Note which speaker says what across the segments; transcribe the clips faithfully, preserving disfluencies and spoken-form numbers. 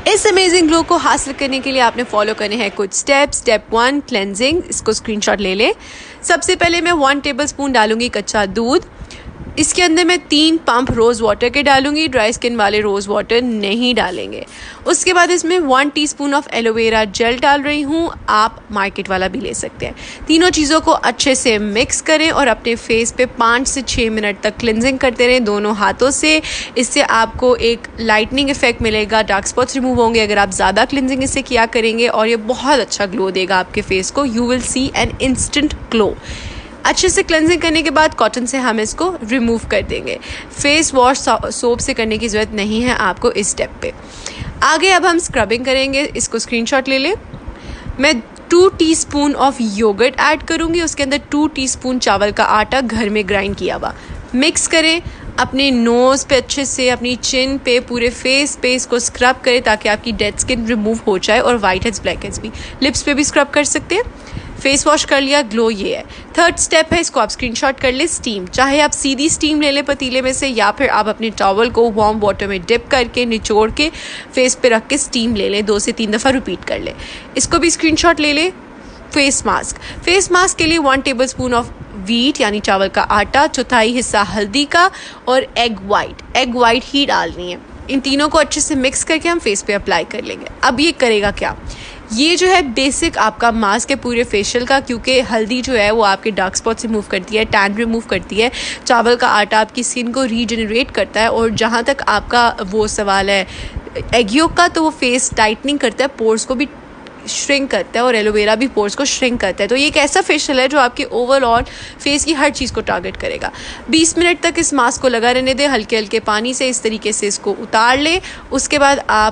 Speaker 1: इस amazing glow को हासिल करने के लिए आपने फॉलो करने हैं कुछ स्टेप्स। Step one, cleansing. इसको स्क्रीनशॉट ले लें। सबसे पहले मैं वन टेबलस्पून डालूंगी कच्चा दूध। इसके अंदर मैं तीन पंप रोज़ वाटर के डालूंगी, ड्राई स्किन वाले रोज़ वाटर नहीं डालेंगे। उसके बाद इसमें one teaspoon of aloe vera gel डाल रही हूँ, आप मार्केट वाला भी ले सकते हैं। तीनों चीज़ों को अच्छे से मिक्स करें और अपने फेस पे पाँच से छः मिनट तक क्लिनजिंग करते रहें दोनों हाथों से। इससे आपको एक लाइटनिंग इफेक्ट मिलेगा, डार्क स्पॉट्स रिमूव होंगे अगर आप ज़्यादा क्लिनजिंग इससे किया करेंगे, और ये बहुत अच्छा ग्लो देगा आपके फेस को। You will see an instant glow. अच्छे से क्लेंजिंग करने के बाद कॉटन से हम इसको रिमूव कर देंगे। फेस वॉश सोप से करने की ज़रूरत नहीं है आपको इस स्टेप पे। आगे अब हम स्क्रबिंग करेंगे। इसको स्क्रीनशॉट ले लें। मैं two teaspoon of yogurt add करूँगी, उसके अंदर टू टीस्पून चावल का आटा घर में ग्राइंड किया हुआ। मिक्स करें, अपने नोज़ पे अच्छे से, अपनी चिन पे, पूरे फेस पे इसको स्क्रब करें ताकि आपकी डेड स्किन रिमूव हो जाए, और वाइट हेड्स ब्लैक हेड्स भी। लिप्स पे भी स्क्रब कर सकते हैं। फेस वॉश कर लिया, ग्लो ये है। थर्ड स्टेप है, इसको आप स्क्रीनशॉट कर ले, स्टीम। चाहे आप सीधी स्टीम ले लें पतीले में से, या फिर आप अपने टॉवल को वार्म वाटर में डिप करके निचोड़ के फेस पे रख के स्टीम ले लें। दो से तीन दफ़ा रिपीट कर ले। इसको भी स्क्रीनशॉट ले लें। Face mask. फेस मास्क के लिए one tablespoon of wheat यानी चावल का आटा, चौथाई हिस्सा हल्दी का, और एग वाइट। एग वाइट ही डालनी है। इन तीनों को अच्छे से मिक्स करके हम फेस पे अप्लाई कर लेंगे। अब ये करेगा क्या? ये जो है बेसिक आपका मास्क है पूरे फेशियल का, क्योंकि हल्दी जो है वो आपके डार्क स्पॉट्स रिमूव करती है, टैन रिमूव करती है। चावल का आटा आपकी स्किन को रीजनरेट करता है, और जहाँ तक आपका वो सवाल है एग योक का, तो वो फेस टाइटनिंग करता है, पोर्स को भी श्रिंक करता है, और एलोवेरा भी पोर्स को श्रिंक करता है। तो ये एक ऐसा फेशियल है जो आपके ओवरऑल फेस की हर चीज़ को टारगेट करेगा। बीस मिनट तक इस मास्क को लगा रहने दें हल्के हल्के पानी से। इस तरीके से इसको उतार लें। उसके बाद आप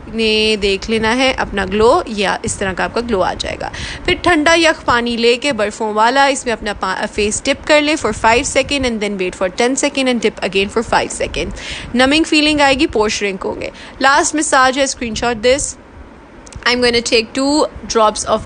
Speaker 1: ने देख लेना है अपना ग्लो, या इस तरह का आपका ग्लो आ जाएगा। फिर ठंडा यख पानी लेके बर्फ़ों वाला, इसमें अपना फेस डिप कर ले for five second and then wait for ten second and dip again for five second. Numbing feeling आएगी, पोर श्रिंक होंगे। लास्ट मसाज है, screenshot this. I am going to take two drops of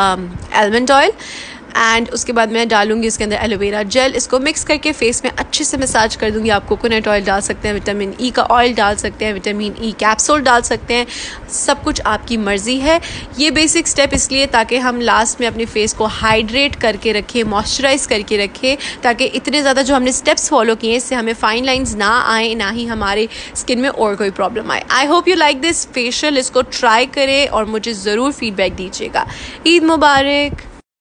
Speaker 1: almond oil, and उसके बाद मैं डालूंगी इसके अंदर aloe vera gel. इसको मिक्स करके फेस में अच्छे से मसाज कर दूंगी। आप कोकोनट ऑयल डाल सकते हैं, विटामिन ई का ऑयल डाल सकते हैं, विटामिन ई कैप्सूल डाल सकते हैं, सब कुछ आपकी मर्ज़ी है। ये बेसिक स्टेप इसलिए ताकि हम लास्ट में अपने फेस को हाइड्रेट करके रखें, मॉइस्चराइज करके रखें, ताकि इतने ज़्यादा जो हमने स्टेप्स फॉलो किए इससे हमें फाइन लाइंस ना आए, ना ही हमारे स्किन में और कोई प्रॉब्लम आए। I hope you like this facial. इसको ट्राई करें और मुझे ज़रूर फीडबैक दीजिएगा। ईद मुबारक।